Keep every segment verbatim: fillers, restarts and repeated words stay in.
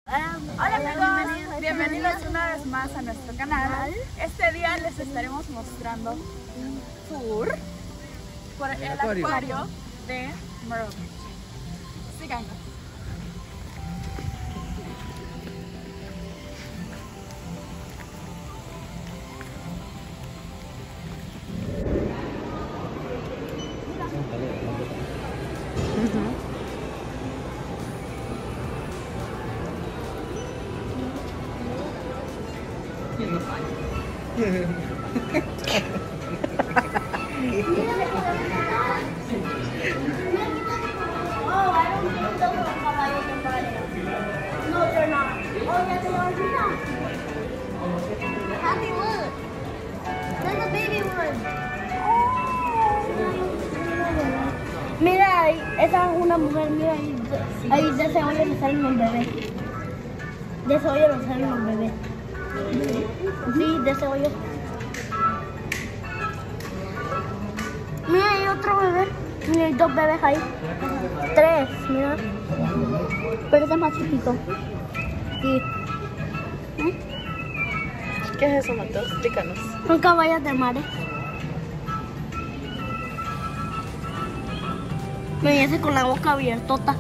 Hola amigos, bienvenidos una vez más a nuestro canal. Este día les estaremos mostrando un tour por el acuario de Myrtle Beach. Síganos. Mira, ahí, esa es una mujer, mira ahí, ahí de ese hoyo le salen los bebés. De ese hoyo le salen los bebés. Sí, de ese hoyo. Mira, hay otro bebé. Mira, hay dos bebés ahí. Tres, mira. Pero ese es más chiquito. Sí. ¿Eh? ¿Qué es eso, Mateo? Explícanos. Son caballos de mar. Me dice con la boca abiertota.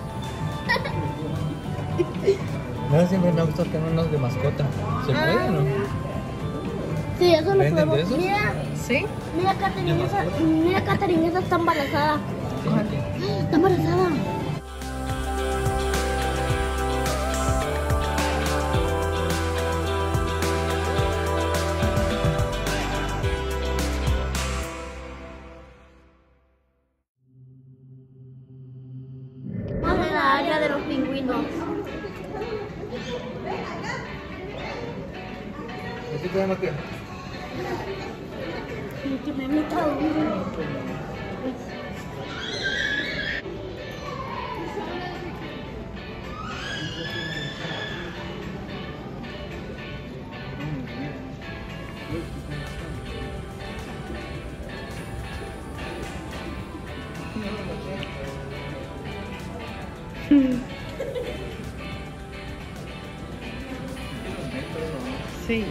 No, siempre me ha gustado tener unos de mascota. ¿Se puede o no? Sí, eso lo ¿Venden podemos. de esos? Mira, ¿Sí? mira, Catherine, esa, mira, Catherine, esa está embarazada. Está embarazada. Vamos a la área de los pingüinos. ¿Así que llama qué? Que me meta uno. Sí.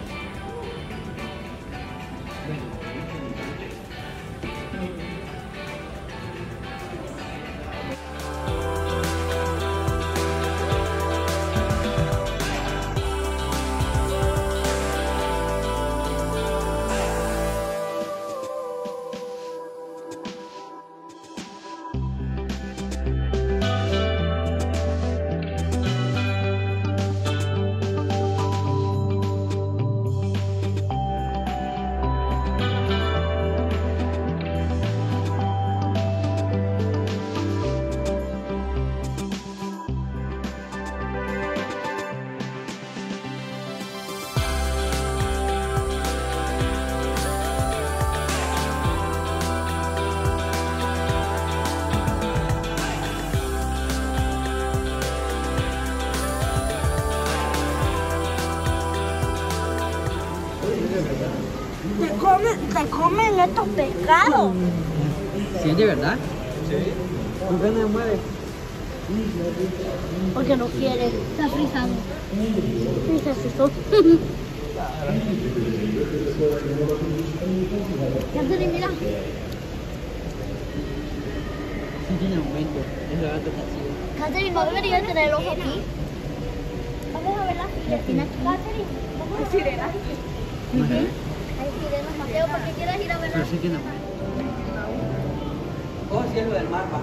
Se comen, se comen estos pescados. ¿Sí es de verdad? Sí. ¿Por qué no se mueve? Porque no quiere. Está frisado. Sí, se asustó. Catherine, mira. Sí tiene aumento. Es la gato casi. Catherine, ¿no debería tener el ojo aquí? Vamos a ver las filetinas. Catherine, vamos a ver sirenas. Hay sirenas, Mateo, ¿por qué quieres ir a verlas? Pero sí tiene aumento. Oh, sí es lo del mar, pa.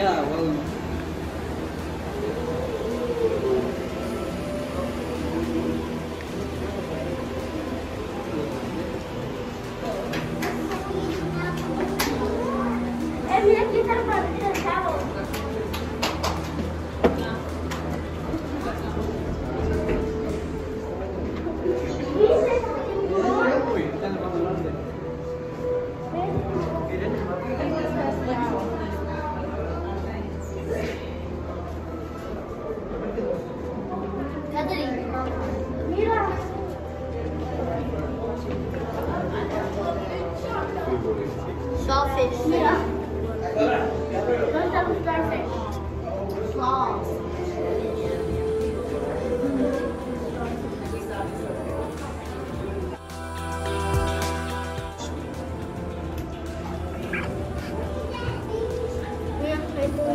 Eh, mira, aquí está el palito del chavo. Catherine, mira. Shellfish. Mira. ¿Dónde están los starfish? Claws. Mira, ahí está.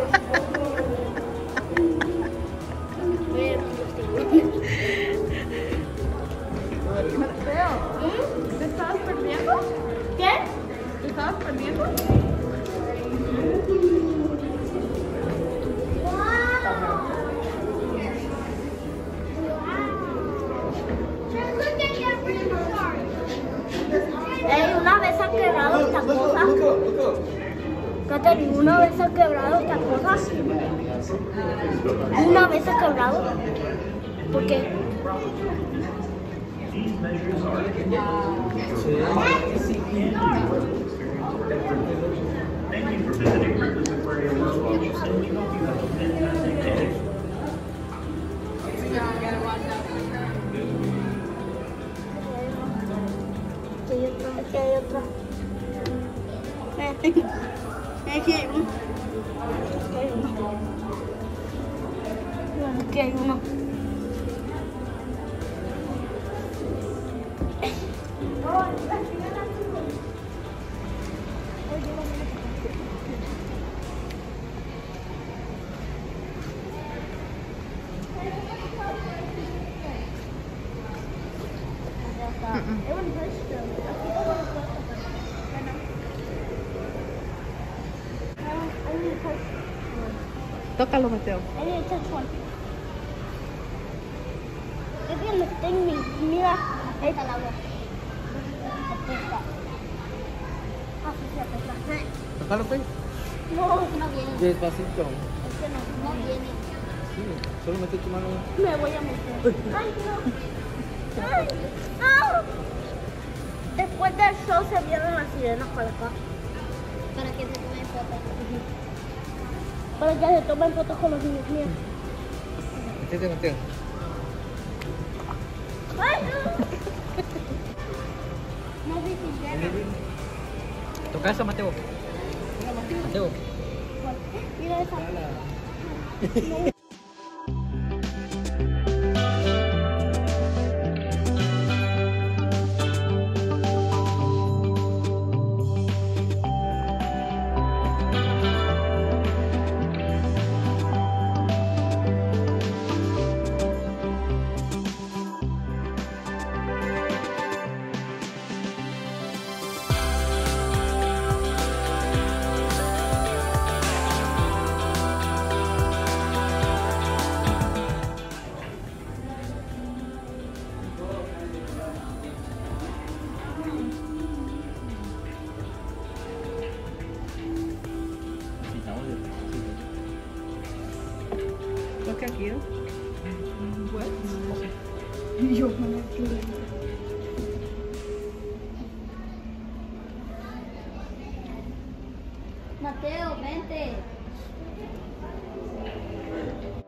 Mateo, ¿te estabas perdiendo? ¿Qué? ¿Te estabas perdiendo? Ey, una vez ha quebrado esta cosa. Catherine, una vez ha quebrado esta cosa. Una vez ha quebrado. ¿Por qué? Thank you for visiting Ripley's Aquarium West Washington. We hope you have a fantastic day. Aquí hay otra. Aquí hay otra. Aquí hay uno. Aquí hay uno. Aquí hay uno. Tócalo, Mateo. I need to touch one. Es que me sting me. Mira, ahí está el agua. Apesta. Ah, sí, sí, apesta. Tócalo, pues. No, no viene. Despacito. Es que no, no viene. Sí, solo mete tu mano. Me voy a meter. Ay, no. Ay, no. Después del show se vieron las sirenas para acá. Para que se tomen fotos. Para que se tomen fotos con los niños míos. Métete, Mateo. ¡Ay, no! No vi sirena. Toca eso, Mateo. Mateo. Mira esa. Toca aquí. What? Yo no quiero. Mateo, vente.